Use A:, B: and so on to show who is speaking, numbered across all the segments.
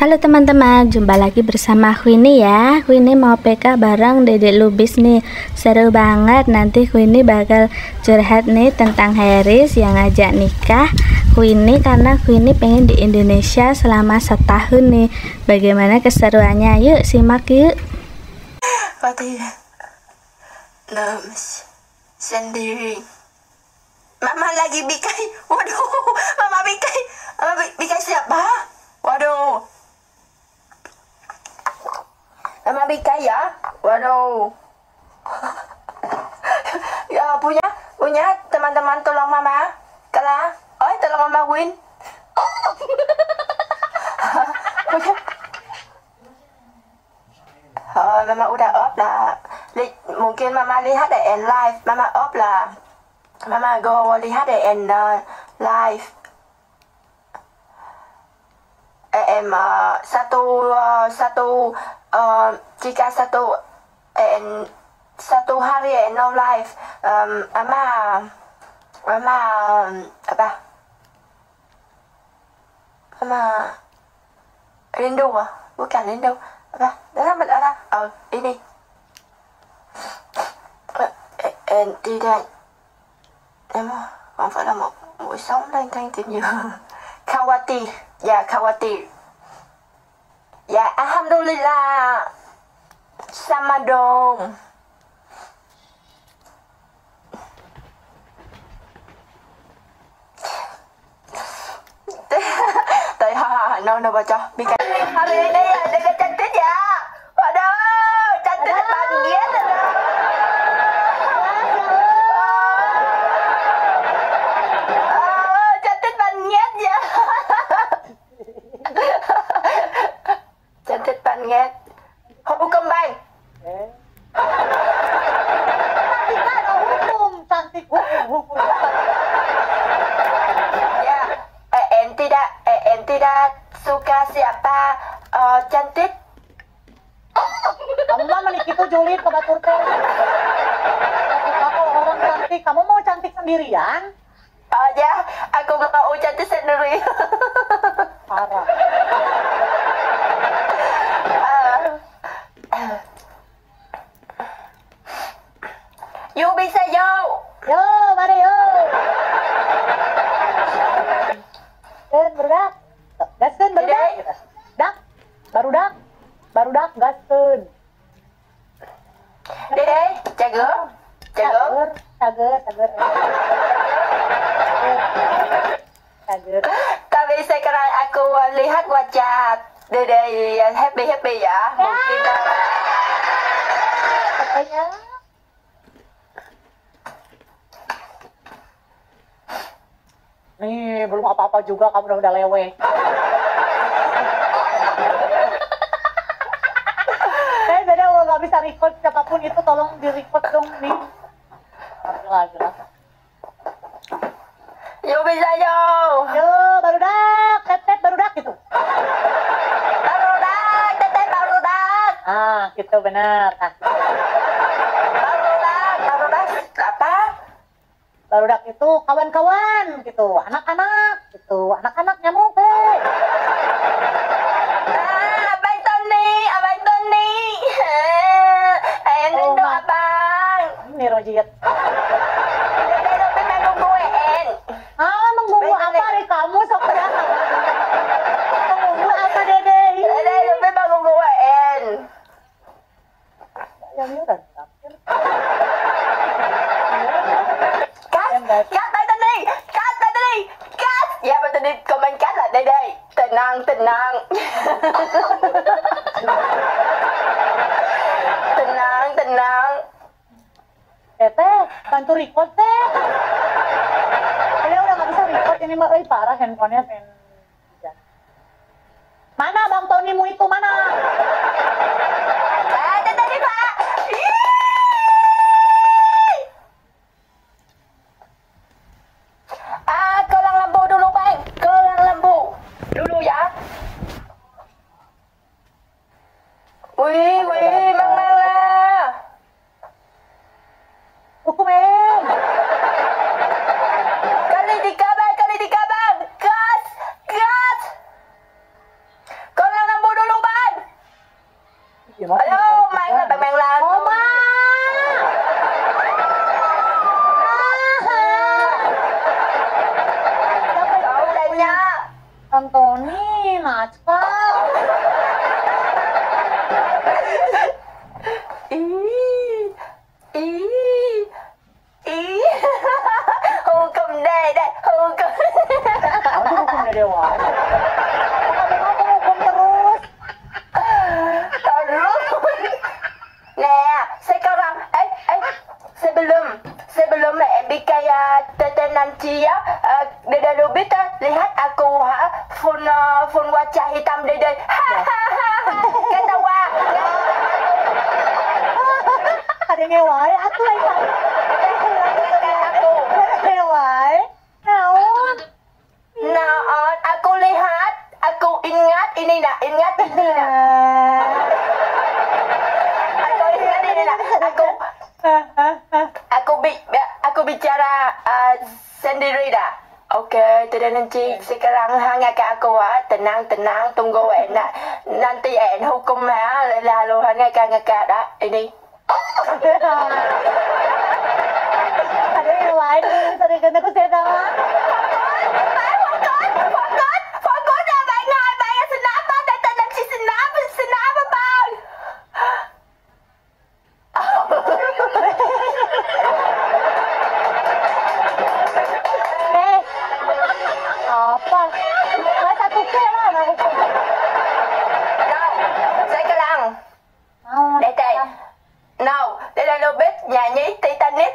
A: Halo teman-teman, jumpa lagi bersama Queenie ya. Queenie mau PK bareng Dedek Lubis nih. Seru banget, nanti Queenie bakal curhat nih tentang Haris yang ngajak nikah Queenie karena Queenie pengen di Indonesia selama setahun nih. Bagaimana keseruannya? Yuk simak yuk.
B: Fatih lemes sendiri. Mama lagi bikai. Waduh, Mama bikai. Mama bikai siapa? Waduh. Mama bikai ya? Waduh. Ya punya teman-teman tolong Mama. Kala, tolong Mama Win. Punya. Mama udah off lah. Mungkin Mama lihat en live. Mama off lah. Mama go lihat en live. Jika satu hari no live, Mama apa? Mama rindu bukan rindu apa? Ini tidak em không phải là một buổi sống lang thang tìm hiểu. Khawatir, ya khawatir. Ya alhamdulillah sama dong. Tại no baca bikin hari ini ada cantik ya. Waduh, cantik banget. Cantik banget ya. Cantik banget. Hukum kembang.
C: Cantik hukum.
B: Ya, en tidak suka siapa cantik.
C: Kamu mah menik itu julid ke batur teh. Kalau orang cantik, kamu mau cantik sendirian?
B: Ya, aku mau cantik sendiri.
C: Parah.
B: Yuk bisa yuk.
C: Yo, mari yo. Barudak. Gaskeun barudak. Dak. Barudak gaskeun.
B: Dede, jaga.
C: Cager.
B: Tapi sekarang aku lihat wajah Dede yang happy ya. Mungkin
C: Katanya. Nih, belum apa-apa juga kamu udah leweh. Beda kalau nggak bisa record siapapun itu tolong di record dong nih. Lagi.
B: yuk bisa yuk.
C: Yo, barudak, tetep barudak gitu.
B: Barudak, teteh barudak.
C: Gitu benar.
B: Barudak apa?
C: Barudak itu kawan-kawan gitu, anak-anak gitu, anak-anak nyamuk
B: Abang Tony. Yang rindu abang.
C: Ini Rojiet.
B: Dede lebih menunggu en.
C: Menggunggu apa dari kamu sok ya? Menggunggu apa Dede?
B: Dede lebih menunggu en.
C: Yang lihat
B: Cut Bang Tony. Ya Bang Tony komen cut lah Dede. Tenang. Tenang.
C: Teh, bantu record teh. Kalian udah nggak bisa record ini mah, parah handphonenya Mana Bang Tonymu itu mana?
B: Ada tadi Pak. Kelang lampu dulu Bang. Kelang lampu dulu ya. Wih, Mang Mela.
C: Hukumin.
B: Kali tiga bang. Gas. Kelang lampu Aduh, main lah.
C: Oma.
B: Cậu đây nha.
C: Antoni, Nachka.
B: Hukum đây, hukum.
C: Apa hukum dari dewa? Kamu hukum terus.
B: Terus. Nè, sekarang, sebelum bikin tete nanti ya, Dede Lubis lihat aku phone wajah hitam Dede. Ketawa.
C: Ada ngewai, aku lagi.
B: Aku.
C: Ngewai. Naon?
B: Naon, aku lihat, aku ingat ini nak, ingat ini nak. Aku ingat ini nak, aku bicara sendiri dah. Okey, tidak nanti sekarang hangatkan aku tenang, tunggu nak. Nanti hukum lalu hangatkan dah ini.
C: Ada ngewai, tadi kena aku sedang.
B: Fokus dah bayar senapa dan nanti senapa bang.
C: Apa? Nggak satu ke lah, nggak hukum.
B: Nào, sekarang.
C: Naon?
B: Dede. Nào, Dede Lubis nyanyi Titanic.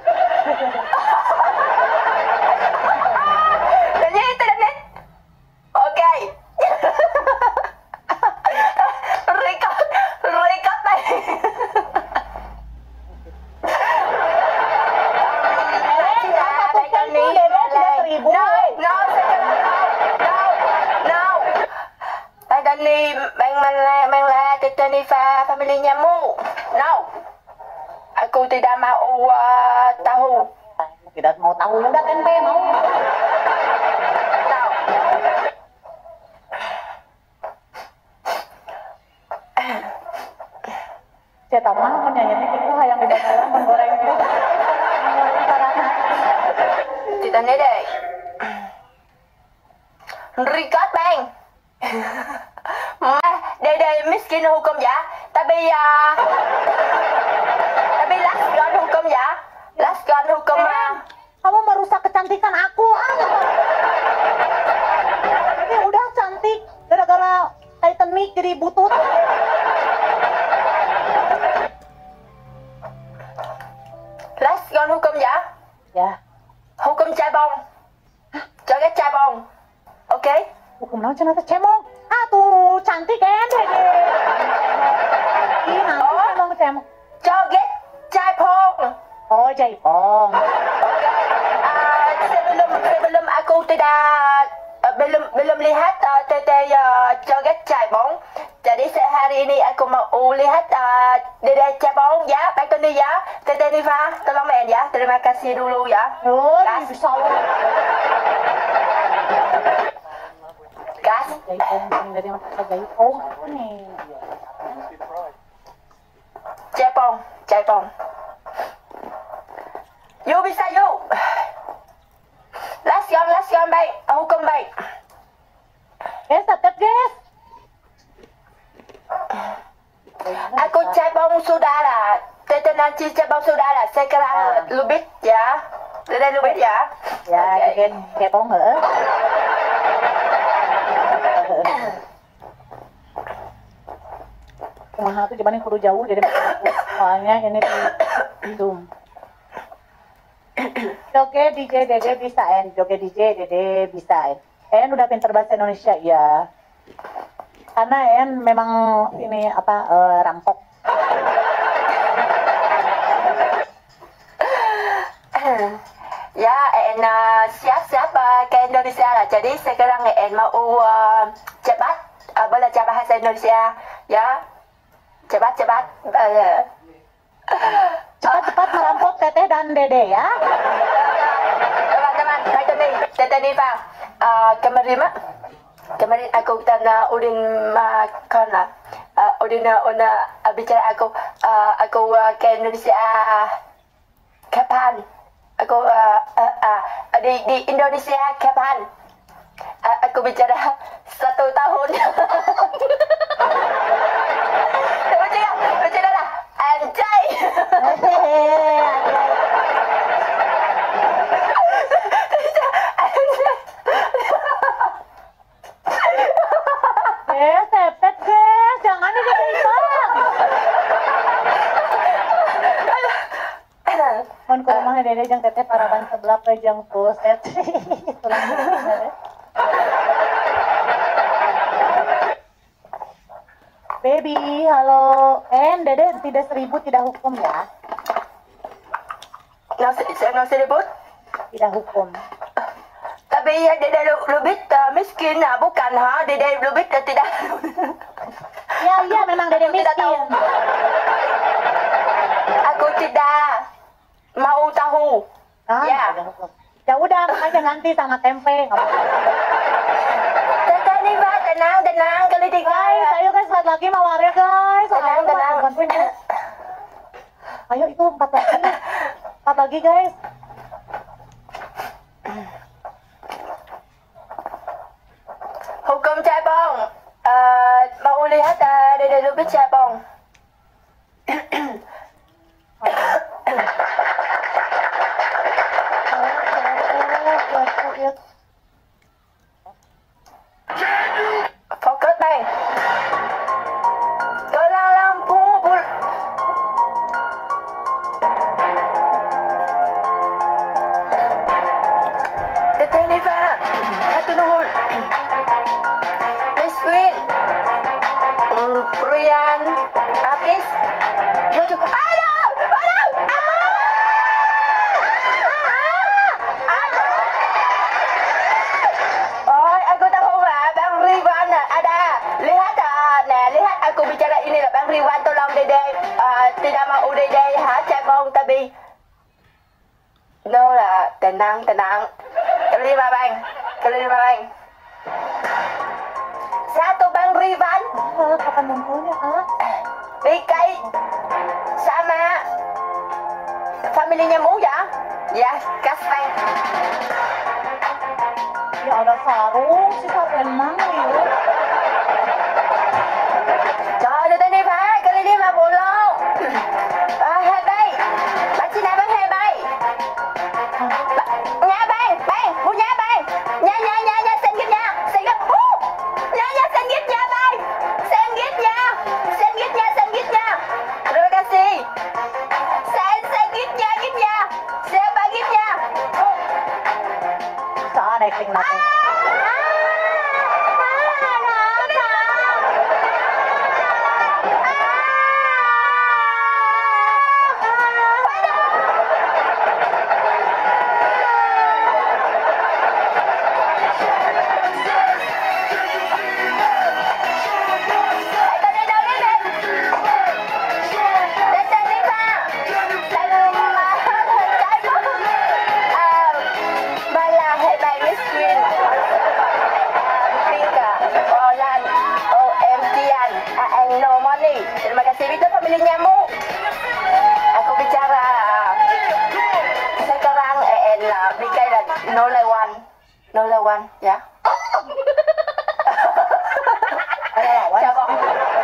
B: Nyanyi Titanic. Okey. Record baik. Bang la Titanifa familinya mu. No. Aku tidak mau tahu.
C: Tidak mau tahu, ya udah tempe mau.
B: No.
C: Saya tahu mah penyanyi itu yang di dalam menggoreng itu. Menggoreng sarana.
B: Titanic deh. Record bang. Dede miskin hukum ya, tapi last gun hukum ya, last gun hukum
C: Kamu merusak kecantikan aku. Ini udah cantik gara-gara Titanic jadi butut.
B: last gun hukum ya,
C: Ya,
B: hukum cebong, joget cebong, oke?
C: hukum naon cenah teh cemong. Tuh cantik kan Dede. Ih, nanti cemong.
B: Joget cebong.
C: Oh, jaipong.
B: Sebelum aku tidak belum lihat tete joget cebong. Jadi sehari ini aku mau lihat Dede cebong ya, baik Tony ya, Tete Niva, tolong main ya. Terima kasih dulu ya.
C: Bisa loh.
B: Gas.
C: Jaipong dari mata jaipong nih.
B: Cebong. You bisa you. Last yon baik, hukum baik.
C: Guys, tetap guys.
B: Aku cebong sudah lah. Tete nanti cebong sudah lah. Sekarang Lubis ya. Dede Lubis ya.
C: Ya, bikin cebong heeh. Kumaha tuh cuman kudu jauh jadi soalnya ini di Zoom. Joget DJ Dede bisa joget DJ Dede bisa udah pinter bahasa Indonesia ya. Karena memang ini apa rampok.
B: Ya, siap-siap ke Indonesia lah. Jadi sekarang mau cepat belajar bahasa Indonesia ya. Cepat.
C: Cepat-cepat merampok Teteh dan Dede ya.
B: Teman-teman, baik Tete Niva, kemarin aku tanya Udin makan lah. Udin bicara aku ke Indonesia kapan? Aku di Indonesia kapan? Aku bicara 1 tahun. Bicara lah, anjay.
C: Sepet guys, jangan dipegang. Mohon ke rumah dede jang teteh paraban sebelah ke jang puset. Baby, halo. Dede tidak 1000 tidak hukum ya?
B: Nasi ribut?
C: Tidak hukum.
B: Tapi ya Dede lebih miskin bukan ha? Dede lebih tidak.
C: Ya memang Dede miskin.
B: Aku tidak mau tahu. Ya.
C: Ya udah, makanya ganti sama tempe.
B: Teteh nih Mbak, tenang kali 3.
C: Guys, ayo guys, saat lagi mawar ya guys.
B: Tenang.
C: Ayo itu 4 lagi. 4 lagi guys.
B: Hukum cabang. Mau lihat Dede lebih cabang. Fokus bang. Gelang lampu Teteh ni Pak. Satu nuhun. Miss Queen. Brian. Apis. Aduh. Aku tahu Bang Riwan ada. Lihat lihat aku bicara ini lah Bang Riwan, tolong Dede tidak mau Dede cabang tapi no lah, tenang. Kelima bang. Satu Bang Riwan.
C: Kapan ngumpulnya,
B: Bikai sama familinya mu ya? Ya, kas bang.
C: Ya ada sarung, si sarung mana ya?
B: Trời ơi, đi phá, cái đi mà buồn luôn. Hai bay, bạn xin nào bắn hai bay. Nha bay, mua nha bay. Nha, xin gift nha, xin gift. Nha, xin gift nha bay. Xin gift nha. Terima kasih. Xin gift nha. Siapa gift nha.
C: Saan acting natin? Terima kasih itu family nyamuk. Aku bicara sekarang Bikai lah no lawan ya. Cabang.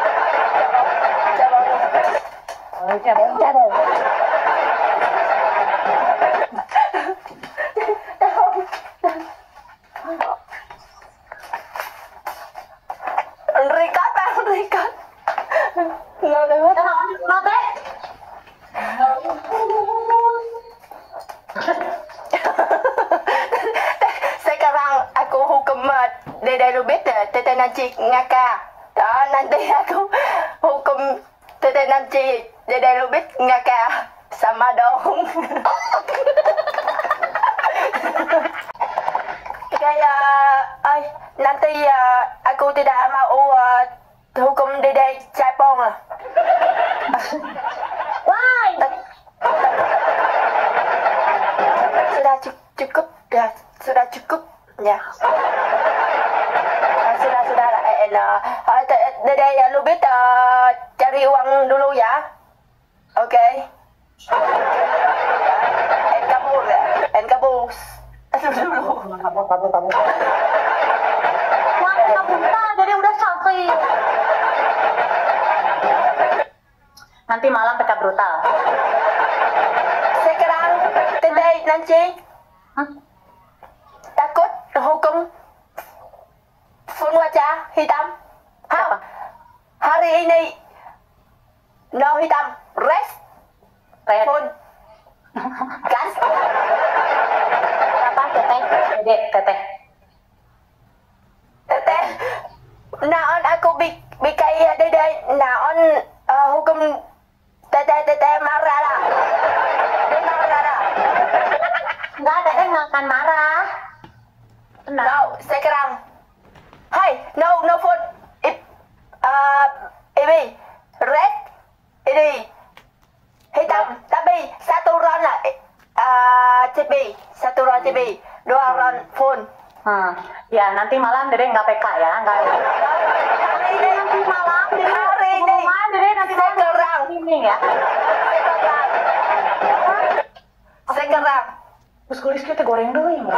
C: Record. No lewat. Sekarang aku hukum Dede Lubis Tete Nanci ngaka. Nanti aku hukum Tete Nanci Dede Lubis ngaka sama dong. Kayak nanti aku tidak mau hukum Dede Capong lah. Why?
B: Sudah cukup ya. Sudah Dede Lubis cari uang dulu ya. Oke. Kabur ya. Kabur. Dulu.
C: Kamu. Jangan kabur, Dede udah sampai. Nanti malam PK brutal.
B: Sekarang Dede nanti takut hukum phun wajah hitam. Hari ini no hitam, rest, phun, gas.
C: Apa teteh? Dede, teteh.
B: Teteh, naon aku bikai Dede, naon hukum teteh marah lah. Dia marah lah.
C: Enggak, teteh nggak akan marah. Tenang.
B: No, sekarang. Hai, no phone. Ini red, ini hitam. Tapi satu round lah. Satu round TV, dua round phone.
C: Ya nanti malam Dede nggak PK ya, nggak.
B: Hari ini
C: Nanti malam Dede.
B: Hari ini.
C: Dede nanti malam
B: Sekarang.
C: ini ya.
B: Sekarang.
C: Terus kulis kita goreng dulu ya.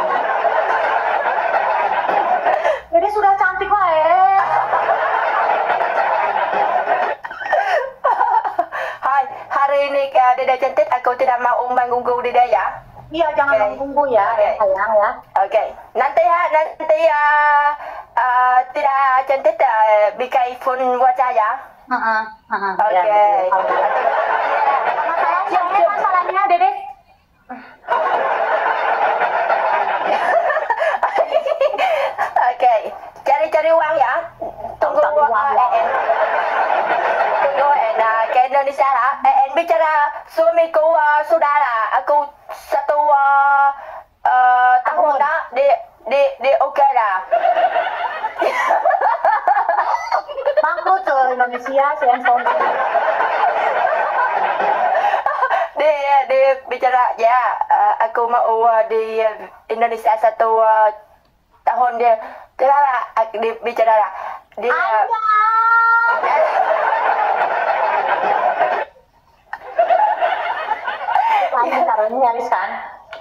C: Dede sudah cantik lah
B: Hai, hari ini Dede cantik, aku tidak mau mengganggu Dede ya.
C: Iya, jangan mengganggu ya, sayang ya.
B: Oke, nanti tidak cantik bikai phone wajah ya. Oke.
C: Masalahnya Dede.
B: Oke, cari uang ya. Tunggu Tunggu ke Indonesia lah. Bicara suamiku sudah lah. Aku satu tahun dah di oke lah.
C: Bangkrut ke Indonesia si handphone.
B: Dia bicara ya, aku mau di Indonesia satu tahun dia bicara lah. Dia
C: Lagi caranya nyaris kan?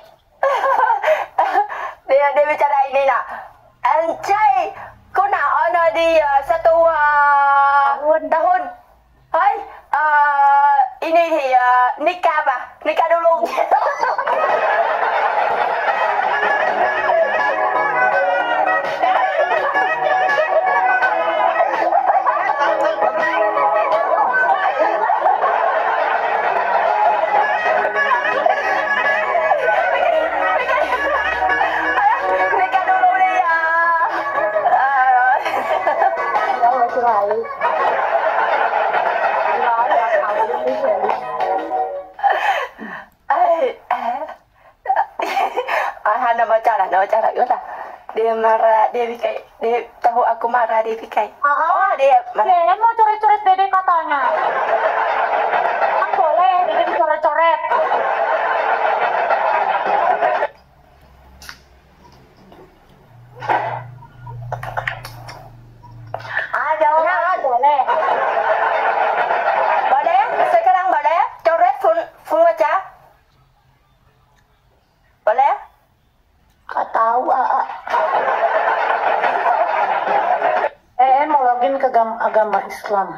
B: Dia bicara ini lah. Anjay, kau nak di satu tahun. Hai, ini nikah bah, nikah dulu. Nikah dulu dia. Nama cara lah. Dia marah, dia bikai, dia tahu aku marah, dia bikai. Dia marah.
C: Mau coret-coret Dede katanya. Kan boleh, Dede dicoret-coret. Jangan, boleh.
B: Boleh? Sekarang boleh? Coret full wajah? Boleh?
C: Gak tahu, mau login ke agama Islam.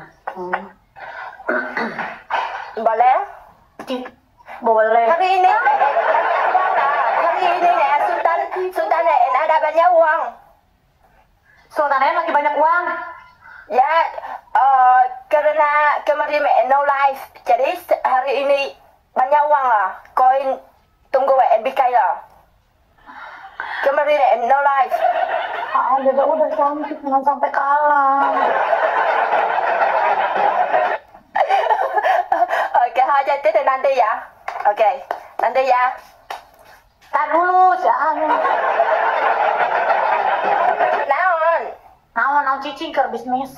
B: Boleh?
C: Boleh.
B: Hari ini Sultan ada banyak uang.
C: Sultannya lagi banyak uang.
B: Ya, karena kemarin no life, jadi hari ini banyak uang lah. Koin tunggu bikai lah. Kemarin no life.
C: Dede udah cantik, jangan sampai kalah.
B: Oke, aja itu nanti ya. Oke, nanti ya.
C: Tar dulu, jangan. Naon cicing ke bisnis.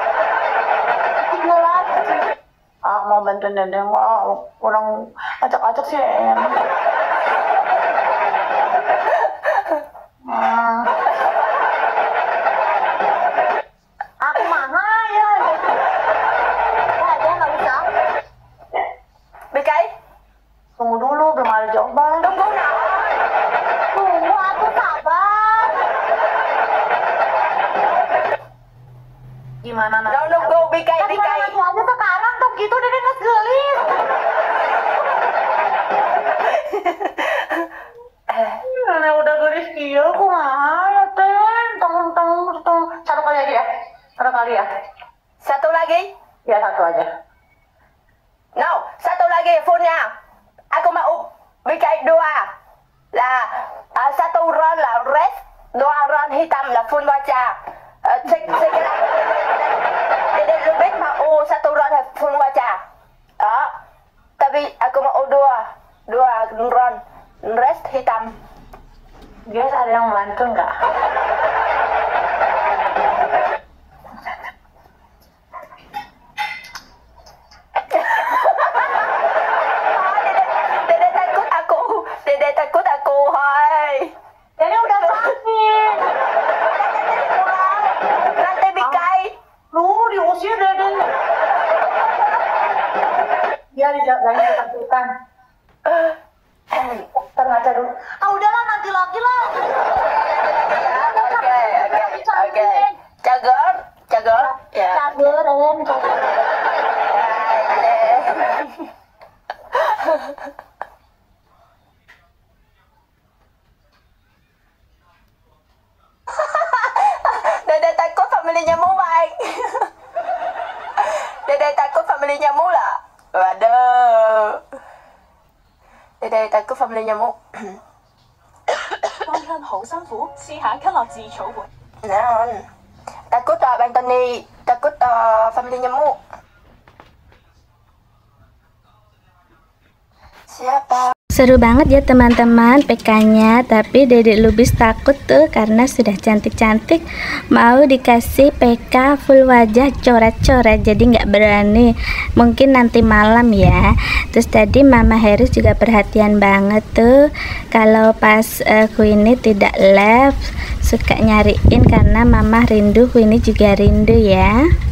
C: Mau bantuin Dede, orang acak-acak sih.
D: Gimana nanti?
C: No, go bikai.
D: Nanti aja sekarang tuh gitu Dede nggak gelis. Nenek udah gelis dia, kumaha teh? Tong. Satu kali aja ya. Satu kali ya.
C: Satu lagi?
D: Ya satu aja.
C: No, satu lagi phone-nya. Aku mau bikai dua. Lah, satu ron lah rest, dua ron hitam lah phone wajah. Sekarang Dede Lubis mau satu ron phone wajah. Tapi aku mau dua ron rest hitam.
D: Guys, ada yang bantu nggak?
C: Dede takut aku, hai.
D: Ini udah sakit.
C: Nanti bikai.
D: Lu diusir Dede. Dia jangan ketakutan. Terngaca dulu. Udahlah nanti lagi lah.
C: Oke. Cager. Ya.
D: Cager,
C: Dede takut familinya mu baik. Dede takut familinya mu lah. Waduh. Dede takut familinya mu.
E: 翻thân好辛苦，試下吸落自草本。
C: Takut Bang Tony, takut familinya mu. Siapa?
A: Seru banget ya teman-teman PK-nya, tapi Dedek Lubis takut tuh karena sudah cantik-cantik mau dikasih PK full wajah coret-coret, jadi nggak berani. Mungkin nanti malam ya. Terus tadi Mama Heris juga perhatian banget tuh kalau pas Queenie tidak live, suka nyariin karena Mama rindu, Queenie juga rindu ya.